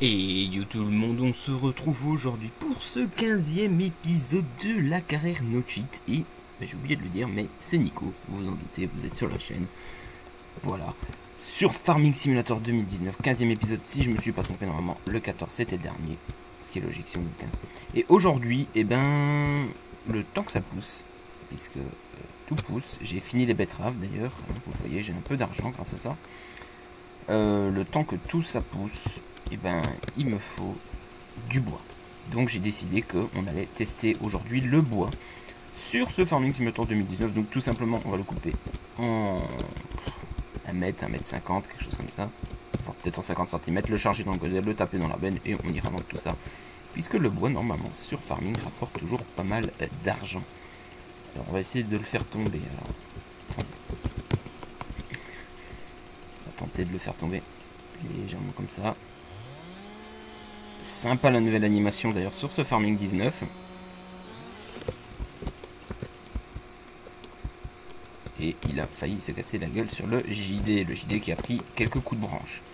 Et yo tout le monde, on se retrouve aujourd'hui pour ce 15e épisode de la carrière No Cheat. Et j'ai oublié de le dire, mais c'est Nico, vous vous en doutez, vous êtes sur la chaîne. Voilà, sur Farming Simulator 2019, 15e épisode, si je me suis pas trompé normalement, le 14 c'était le dernier, ce qui est logique si on dit 15. Et aujourd'hui, le temps que ça pousse, puisque tout pousse, j'ai fini les betteraves d'ailleurs, vous voyez, j'ai un peu d'argent grâce à ça. Le temps que tout ça pousse, il me faut du bois. Donc j'ai décidé qu'on allait tester aujourd'hui le bois sur ce Farming Simulator 2019. Donc tout simplement, on va le couper en 1 mètre, 1 mètre 50, quelque chose comme ça. Enfin, peut-être en 50 cm, le charger dans le godet, le taper dans la benne et on ira vendre tout ça. Puisque le bois, normalement, sur Farming, rapporte toujours pas mal d'argent. Alors on va essayer de le faire tomber. Alors, on va tenter de le faire tomber légèrement comme ça. Sympa la nouvelle animation d'ailleurs sur ce Farming 19. Et il a failli se casser la gueule sur le JD. Le JD qui a pris quelques coups de branche.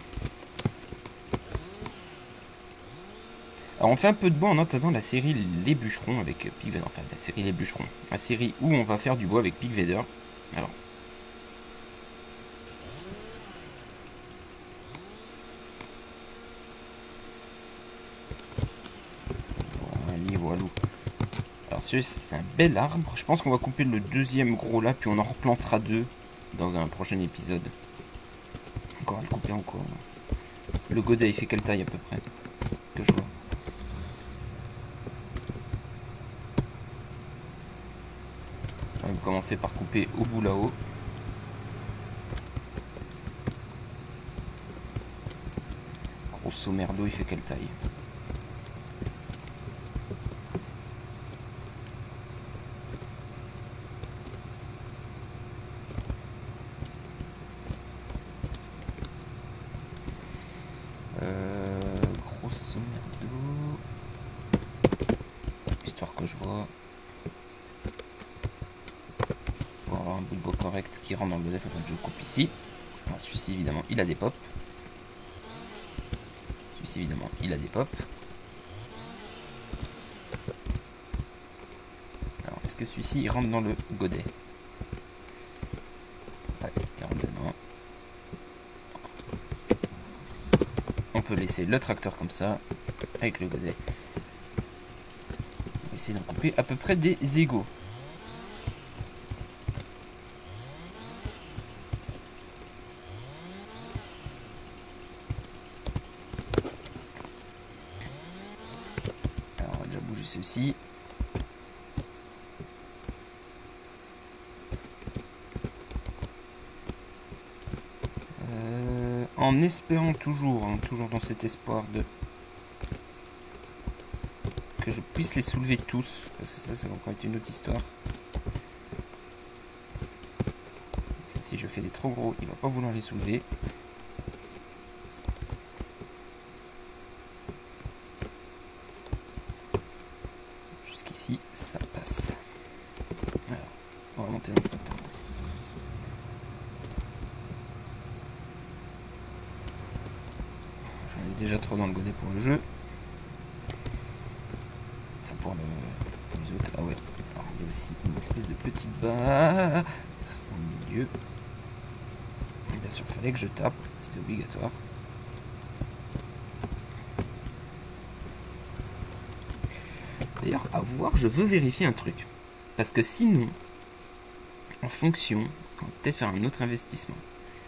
Alors on fait un peu de bois en attendant la série Les Bûcherons avec Pigvader. Enfin la série Les Bûcherons. La série où on va faire du bois avec Pigvader. Alors. Voilà. Alors celui-ci c'est un bel arbre. Je pense qu'on va couper le deuxième gros là, puis on en replantera 2 dans un prochain épisode. Encore à le couper encore. Le godet il fait quelle taille à peu près que je vois? On va commencer par couper au bout là-haut. Grosso merdo il fait quelle taille? Grosso merdo, histoire que je vois, pour avoir un bout de bois correct qui rentre dans le godet, il faudrait que je coupe ici. Celui-ci évidemment il a des pops. Celui-ci évidemment il a des pops. Alors est-ce que celui-ci il rentre dans le godet? Ouais, il rentre dedans. On peut laisser le tracteur comme ça, avec le godet. On va essayer d'en couper à peu près des égaux. Alors on va déjà bouger ceci. En espérant toujours, toujours dans cet espoir de que je puisse les soulever tous, parce que ça c'est encore une autre histoire. Si je fais des trop gros, il va pas vouloir les soulever. Jusqu'ici, ça passe. Alors, on va monter un peu. J'en ai déjà trop dans le godet pour le jeu. Enfin pour les autres. Ah ouais. Alors il y a aussi une espèce de petite barre au milieu. Et bien sûr, il fallait que je tape. C'était obligatoire. D'ailleurs, à voir, je veux vérifier un truc. Parce que sinon, en fonction, on va peut-être faire un autre investissement.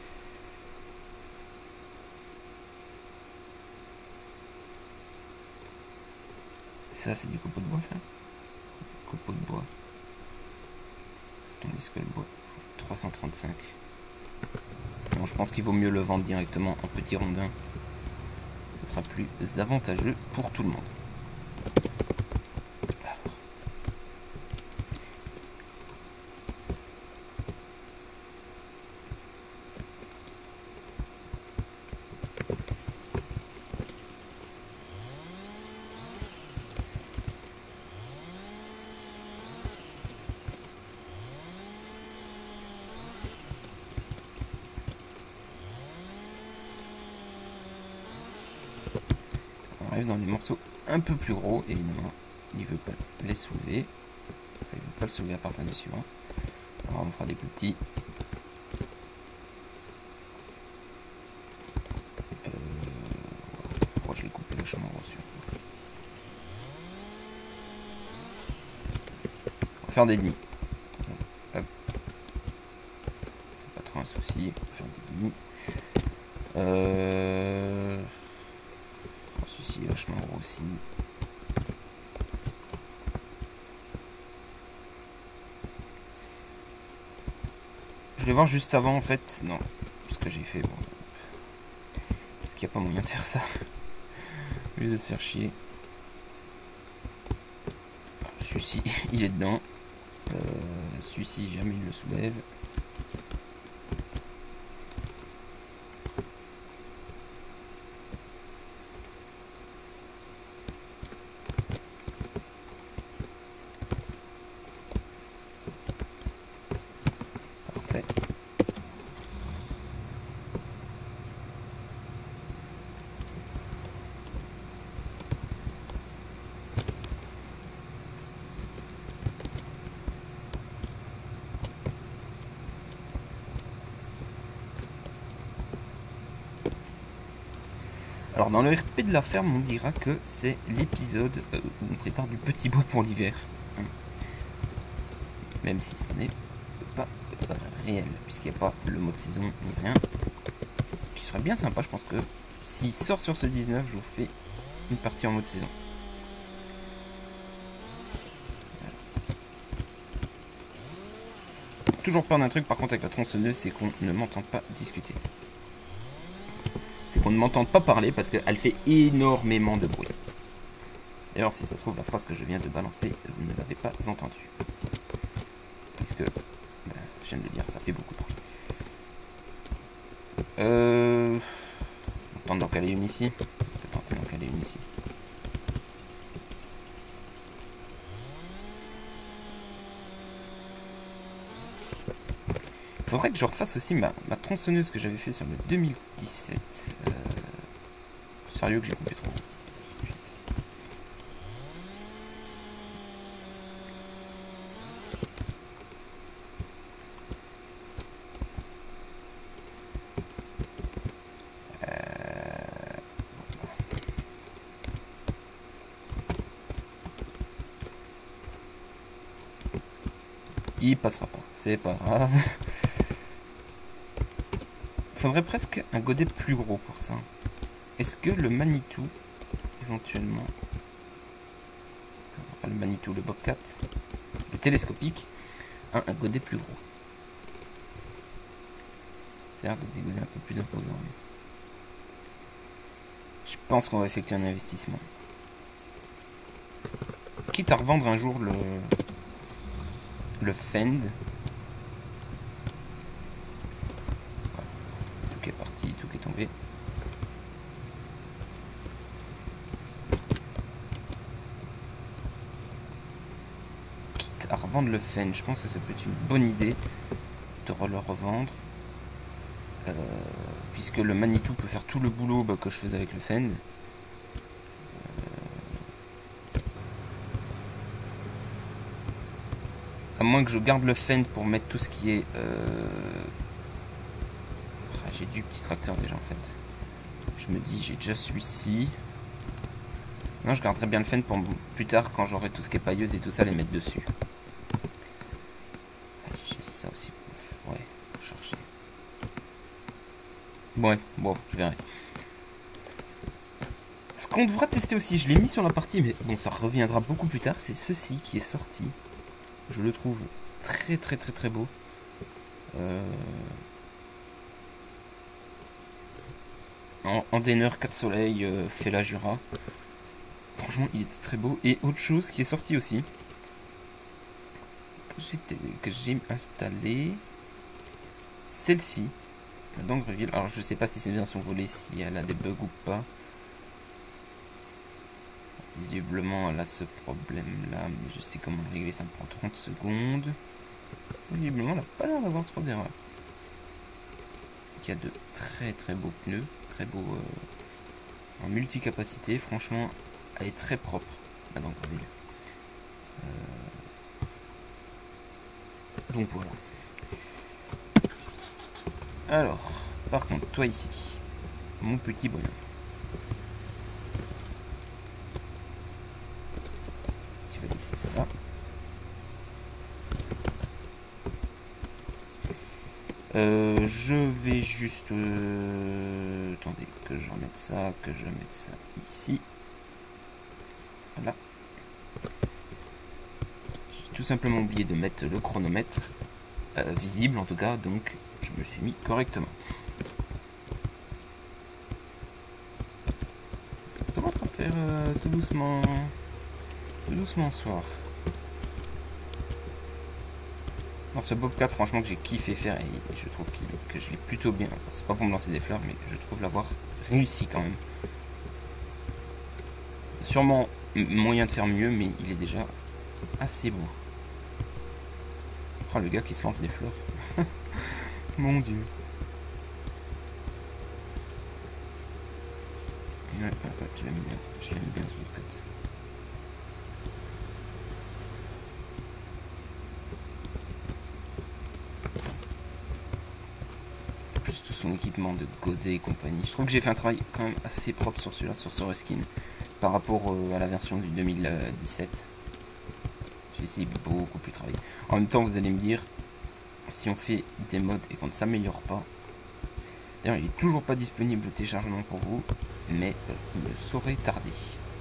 Ça, c'est du copeau de bois, ça? Copeau de bois. Tandis que le bois, 335. Bon, je pense qu'il vaut mieux le vendre directement en petits rondins. Ce sera plus avantageux pour tout le monde. arrive dans les morceaux un peu plus gros. Et évidemment, il veut pas les soulever. Enfin, il veut pas le soulever à partir du suivant. Alors on fera des plus petits. Oh, je l'ai coupé vachement gros sur. On va faire des demi. Hop. C'est pas trop un souci. On va faire des demi. Celui-ci est vachement gros aussi. Je vais voir juste avant en fait. Non, ce que j'ai fait. Bon. Parce qu'il n'y a pas moyen de faire ça. Au lieu de se faire chier. Celui-ci, il est dedans. Celui-ci, jamais il le soulève. Parfait. Alors dans le RP de la ferme, on dira que c'est l'épisode où on prépare du petit bois pour l'hiver. Même si ce n'est pas réel, puisqu'il n'y a pas le mot de saison ni rien. Qui serait bien sympa, je pense que s'il sort sur ce 19, je vous fais une partie en mode saison. Voilà. Toujours peur d'un truc par contre avec la tronçonneuse, c'est qu'on ne m'entend pas discuter. C'est qu'on ne m'entend pas parler parce qu'elle fait énormément de bruit. Et alors si ça se trouve, la phrase que je viens de balancer, vous ne l'avez pas entendue. Puisque, je viens de le dire, ça fait beaucoup de bruit. On tente d'en caler une ici. On peut tenter d'en caler une ici. Il faudrait que je refasse aussi ma tronçonneuse que j'avais fait sur le 2017. Sérieux que j'ai coupé trop. Il passera pas, c'est pas grave. Faudrait presque un godet plus gros pour ça. Est-ce que le Manitou, éventuellement... Enfin le Manitou, le Bobcat, le télescopique, a un godet plus gros. Ça a l'air d'être des godets un peu plus imposants. Je pense qu'on va effectuer un investissement. Quitte à revendre un jour le Fend. Tout qui est parti, tout qui est tombé. Quitte à revendre le Fend, je pense que ça peut être une bonne idée de le revendre. Puisque le Manitou peut faire tout le boulot que je faisais avec le Fend. À moins que je garde le Fend pour mettre tout ce qui est... j'ai du petit tracteur déjà en fait. Je me dis, j'ai déjà celui-ci. Non, je garderai bien le Fend pour plus tard quand j'aurai tout ce qui est pailleuse et tout ça, les mettre dessus. J'ai ça aussi pour... Ouais, pour charger. Ouais, bon, je verrai. Ce qu'on devra tester aussi, je l'ai mis sur la partie, mais bon, ça reviendra beaucoup plus tard, c'est ceci qui est sorti. Je le trouve très très très très beau. En Denner 4 soleils, fait la Jura. Franchement, il était très beau. Et autre chose qui est sorti aussi, que j'ai installé, celle-ci, d'Angreville. Alors je sais pas si c'est bien son volet, si elle a des bugs ou pas. Visiblement elle a ce problème là, mais je sais comment le régler, ça me prend 30 secondes. Visiblement elle n'a pas l'air d'avoir trop d'erreurs. Il y a de très très beaux pneus, très beaux en multicapacité. Franchement, elle est très propre, la Gangrel. Donc voilà. Alors, par contre, toi ici, mon petit bonhomme. Tu vas laisser ça là. Je vais juste... attendez, que je remette ça, que je mette ça ici. Voilà. J'ai tout simplement oublié de mettre le chronomètre visible en tout cas, donc je me suis mis correctement. On commence à faire tout doucement au soir. Dans ce Bobcat, franchement, que j'ai kiffé faire et je trouve que je l'ai plutôt bien. C'est pas pour me lancer des fleurs, mais je trouve l'avoir réussi quand même. Sûrement moyen de faire mieux, mais il est déjà assez beau. Oh, le gars qui se lance des fleurs. Mon dieu. Ouais, je l'aime bien. Je l'aime bien ce Bobcat. Plus tout son équipement de godet et compagnie. Je trouve que j'ai fait un travail quand même assez propre sur celui-là, sur ce reskin. Par rapport à la version du 2017. Celui-ci beaucoup plus travaillé. En même temps, vous allez me dire, si on fait des mods et qu'on ne s'améliore pas, d'ailleurs il n'est toujours pas disponible le téléchargement pour vous, mais il ne saurait tarder.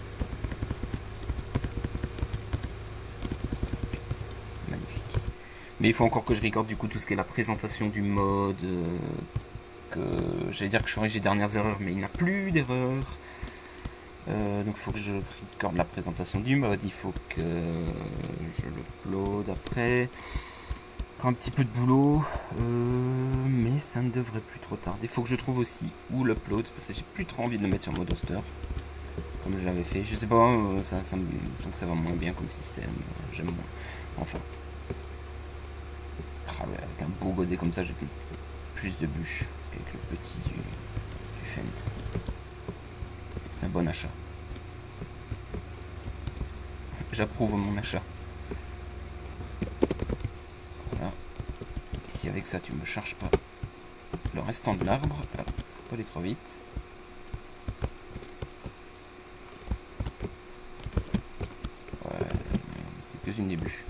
Magnifique. Mais il faut encore que je recorde du coup tout ce qui est la présentation du mod, que j'allais dire que je corrige les dernières erreurs, mais il n'y a plus d'erreurs. Donc il faut que je recorde la présentation du mode, il faut que je l'upload après. Encore un petit peu de boulot, mais ça ne devrait plus trop tarder. Il faut que je trouve aussi où l'upload, parce que j'ai plus trop envie de le mettre sur mode hoster, comme je l'avais fait. Je sais pas, je trouve que ça va moins bien comme système, j'aime moins. Enfin. Ah ouais, avec un beau godet comme ça, j'ai plus de bûches qu'avec le petit du Fent. C'est un bon achat. J'approuve mon achat. Voilà. Et si avec ça tu me charges pas le restant de l'arbre, alors faut pas aller trop vite. Ouais, quelques-unes des bûches.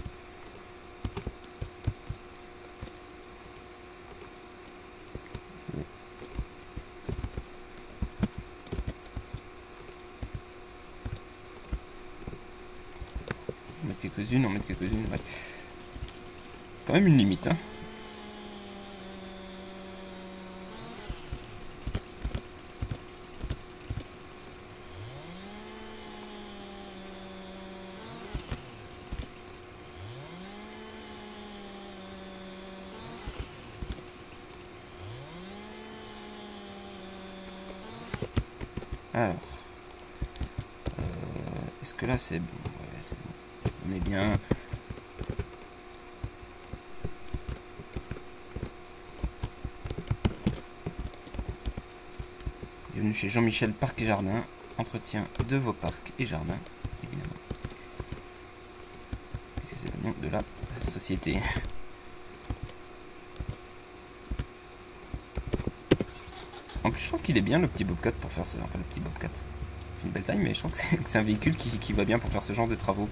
En mettre quelques-unes, ouais. Quand même une limite, hein. Alors, est-ce que là c'est bon? Ouais, c'est bon. On est bien. Bienvenue chez Jean-Michel Parc et Jardin. Entretien de vos parcs et jardins, évidemment. Parce que c'est le nom de la société. En plus, je trouve qu'il est bien le petit Bobcat pour faire ce. Enfin, le petit Bobcat. Une belle taille, mais je trouve que c'est un véhicule qui va bien pour faire ce genre de travaux.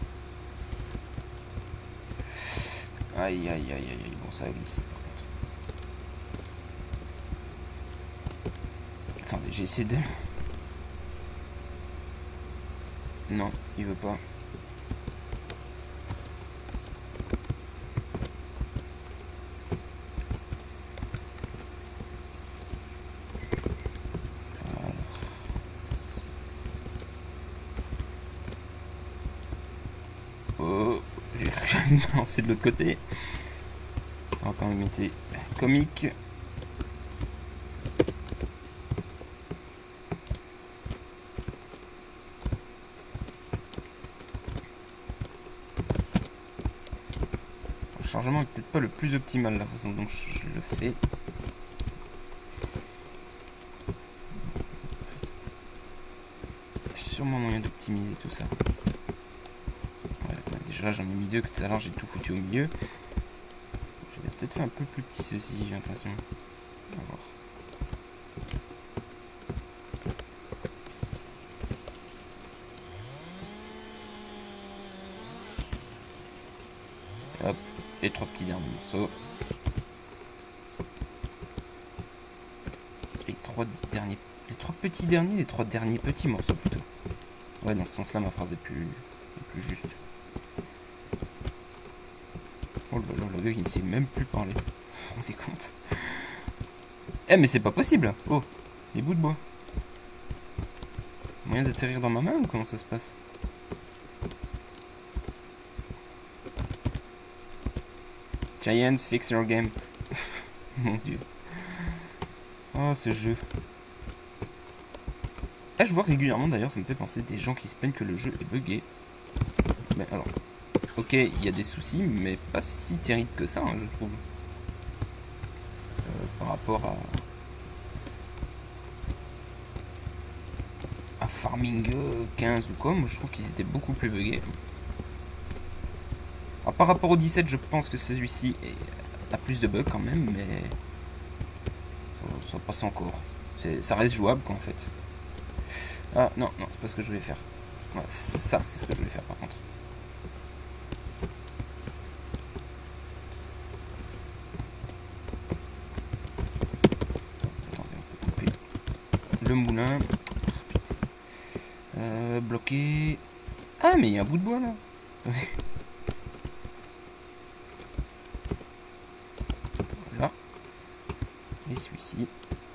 Aïe, aïe, aïe, aïe, bon, ça a glissé par contre. Attendez, j'ai essayé de... Non, il veut pas. Oh, j'ai cru que j'allais me lancer de l'autre côté. Ça a quand même été comique. Le chargement est peut-être pas le plus optimal la façon dont je le fais. sûrement moyen d'optimiser tout ça. Ouais, déjà j'en ai mis 2, que tout à l'heure j'ai tout foutu au milieu. J'aurais peut-être fait un peu plus petit ceci, j'ai l'impression. On va voir. Et hop, les 3 petits derniers morceaux. Les 3 derniers petits morceaux plutôt. Ouais, dans ce sens-là, ma phrase est plus juste. Oh là là, le gars, il ne sait même plus parler. Vous vous rendez compte? Eh, mais c'est pas possible! Oh, les bouts de bois. Moyen d'atterrir dans ma main ou comment ça se passe? Giants, fix your game. Mon dieu. Oh, ce jeu. Ah, je vois régulièrement d'ailleurs, ça me fait penser des gens qui se plaignent que le jeu est buggé. Mais alors, ok, il y a des soucis, mais pas si terrible que ça, hein, je trouve. Par rapport à Farming 15 ou quoi, moi je trouve qu'ils étaient beaucoup plus buggés. Alors, par rapport au 17, je pense que celui-ci a plus de bugs quand même, mais ça passe encore. Ça reste jouable quoi en fait. Ah non, non, c'est pas ce que je voulais faire. Ouais, ça, c'est ce que je voulais faire par contre. Attendez, on peut couper le moulin. Bloqué. Ah, mais il y a un bout de bois là. Voilà. Et celui-ci.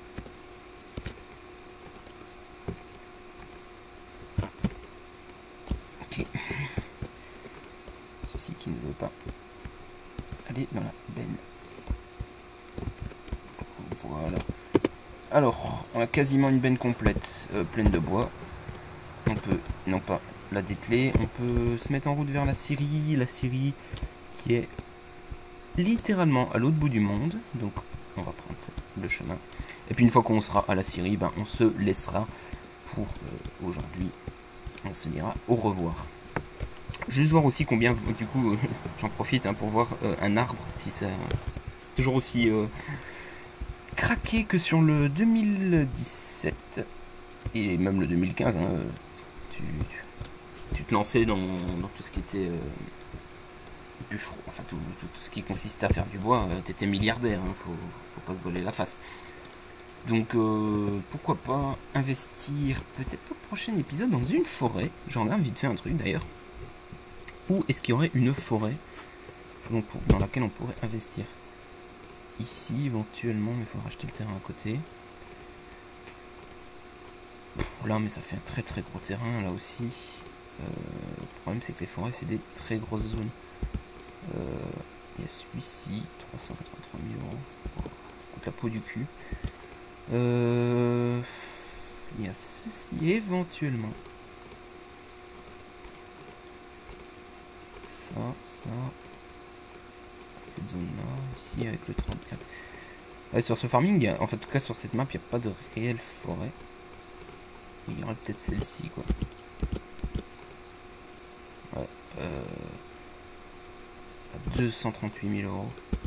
Ok. Ceci qui ne veut pas aller dans la benne. Voilà. Alors, on a quasiment une benne complète, pleine de bois. On peut, non pas la dételer, on peut se mettre en route vers la Syrie qui est littéralement à l'autre bout du monde. Donc, on va prendre le chemin. Et puis une fois qu'on sera à la Syrie, ben, on se laissera pour aujourd'hui. On se dira au revoir. Juste voir aussi combien, du coup, j'en profite hein, pour voir un arbre, si ça, c'est toujours aussi craqué que sur le 2017 et même le 2015. Hein, tu te lançais dans tout ce qui était bûcheron, enfin tout ce qui consistait à faire du bois, t'étais milliardaire, hein, faut pas se voler la face. Donc pourquoi pas investir peut-être pour le prochain épisode dans une forêt. J'en ai vite fait un truc d'ailleurs. Où est-ce qu'il y aurait une forêt dans laquelle on pourrait investir? Ici éventuellement, mais il faudra acheter le terrain à côté. Là mais ça fait un très très gros terrain là aussi. Le problème c'est que les forêts c'est des très grosses zones. Il y a celui-ci, 383 000 euros. Coûte la peau du cul. Il y a ceci éventuellement. Ça. Cette zone là, ici avec le 34. Ouais, sur ce farming, en fait, en tout cas sur cette map, il n'y a pas de réelle forêt. Il y aurait peut-être celle-ci quoi. Ouais. À 238 000 euros.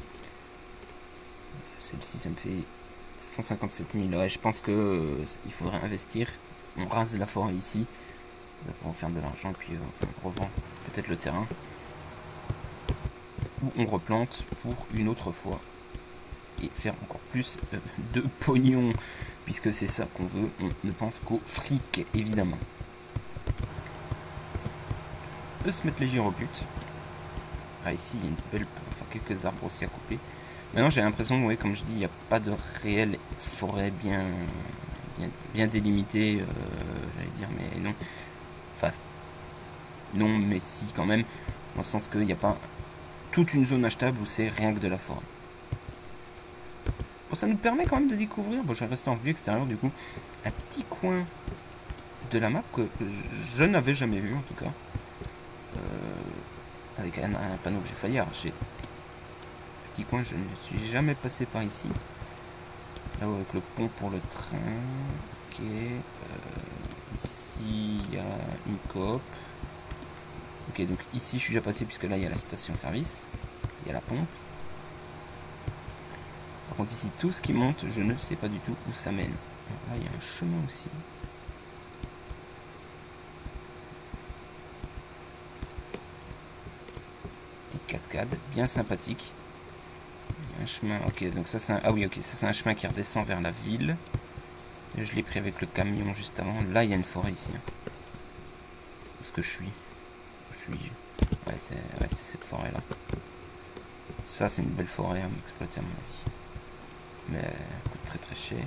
Celle-ci, ça me fait 157 000. Ouais, je pense que il faudrait investir. On rase la forêt ici. On va faire de l'argent, puis on revend peut-être le terrain. Ou on replante pour une autre fois. Et faire encore plus de pognon. Puisque c'est ça qu'on veut. On ne pense qu'au fric, évidemment. On peut se mettre les gyroputes. Ah, ici, il y a une belle, enfin, quelques arbres aussi à couper. Maintenant, j'ai l'impression, ouais, comme je dis, il n'y a pas de réelle forêt bien délimitée, j'allais dire, mais non. Enfin, non, mais si, quand même, dans le sens qu'il n'y a pas toute une zone achetable où c'est rien que de la forêt. Bon, ça nous permet quand même de découvrir, bon, je vais rester en vue extérieure, du coup, un petit coin de la map que je n'avais jamais vu, en tout cas. Avec un panneau que j'ai failli arracher. Petit coin, je ne suis jamais passé par ici. Là avec le pont pour le train. Ok. Ici, il il y a une coop. Ok, donc ici, je suis déjà passé puisque là, il y a la station-service. Il y a la pompe. Par contre, ici, tout ce qui monte, je ne sais pas du tout où ça mène. Là, il y a un chemin aussi. Petite cascade, bien sympathique. Il y a un chemin, ok, donc ça c'est un... Ah oui, ok, ça c'est un chemin qui redescend vers la ville. Je l'ai pris avec le camion juste avant. Là, il y a une forêt ici. Où est-ce que je suis? Où suis-je? Ouais, c'est cette forêt-là. Ça, c'est une belle forêt à m'exploiter à mon avis. Mais elle coûte très très cher.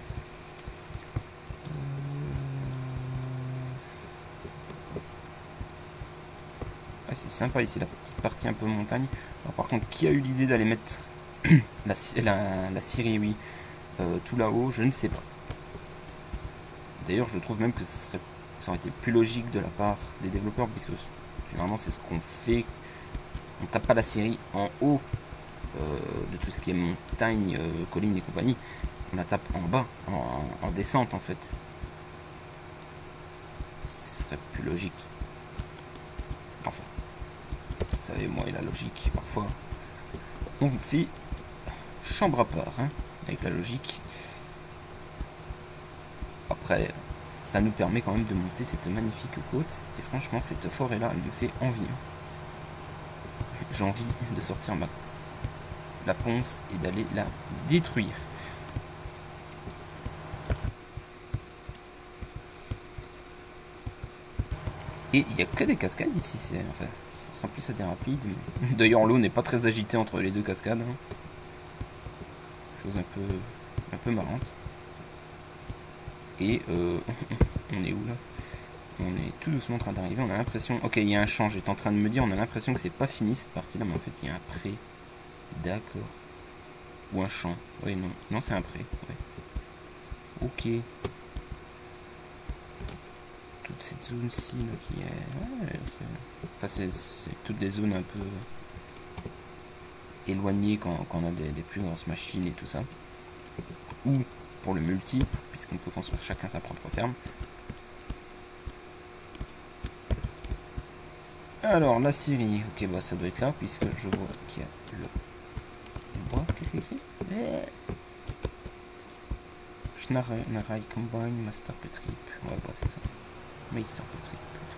Ouais, c'est sympa ici, la petite partie un peu montagne. Alors, par contre, qui a eu l'idée d'aller mettre la scierie, oui, tout là-haut? Je ne sais pas. D'ailleurs, je trouve même que ça aurait été plus logique de la part des développeurs, puisque généralement, c'est ce qu'on fait. On tape pas la scierie en haut de tout ce qui est montagne, collines et compagnie. On la tape en bas, en descente en fait. Ce serait plus logique. Enfin, vous savez, moi et la logique, parfois, on fait chambre à part, hein, avec la logique. Après, ça nous permet quand même de monter cette magnifique côte. Et franchement, cette forêt-là, elle me fait envie. J'ai envie de sortir la ponce et d'aller la détruire. Et il n'y a que des cascades ici. Enfin, ça ressemble plus à des rapides. Mais... D'ailleurs, l'eau n'est pas très agitée entre les deux cascades. Hein. Chose un peu marrante. Et on est où là? On est tout doucement en train d'arriver. On a l'impression... Ok, il y a un champ. J'étais en train de me dire, on a l'impression que c'est pas fini cette partie-là. Mais en fait, il y a un pré. D'accord. Ou un champ. Oui, non. Non, c'est un pré. Ouais. Ok. Toute cette zone-ci là qui est... Ouais, enfin, c'est toutes des zones un peu éloignées quand on a des plus grosses machines et tout ça. Ou pour le multi, puisqu'on peut construire chacun sa propre ferme. Alors, la scierie. Ok, bah ça doit être là, puisque je vois qu'il y a le bois. Qu'est-ce qu'il écrit? Schnarrai Combine Master Petrip. Ouais, bah c'est ça. Master Petrip plutôt.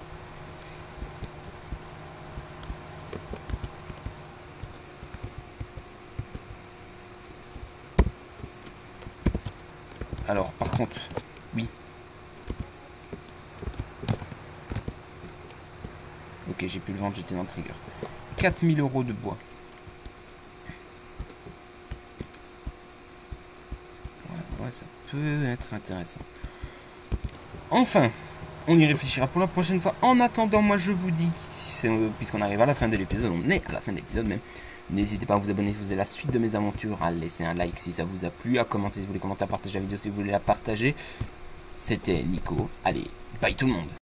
Alors, par contre, oui. Ok, j'ai pu le vendre, j'étais dans le trigger. 4000 € de bois. Ouais, ça peut être intéressant. Enfin, on y réfléchira pour la prochaine fois. En attendant, moi je vous dis, puisqu'on arrive à la fin de l'épisode, on est à la fin de l'épisode même. N'hésitez pas à vous abonner si vous avez la suite de mes aventures, à laisser un like si ça vous a plu, à commenter si vous voulez commenter, à partager la vidéo si vous voulez la partager. C'était Nico. Allez, bye tout le monde.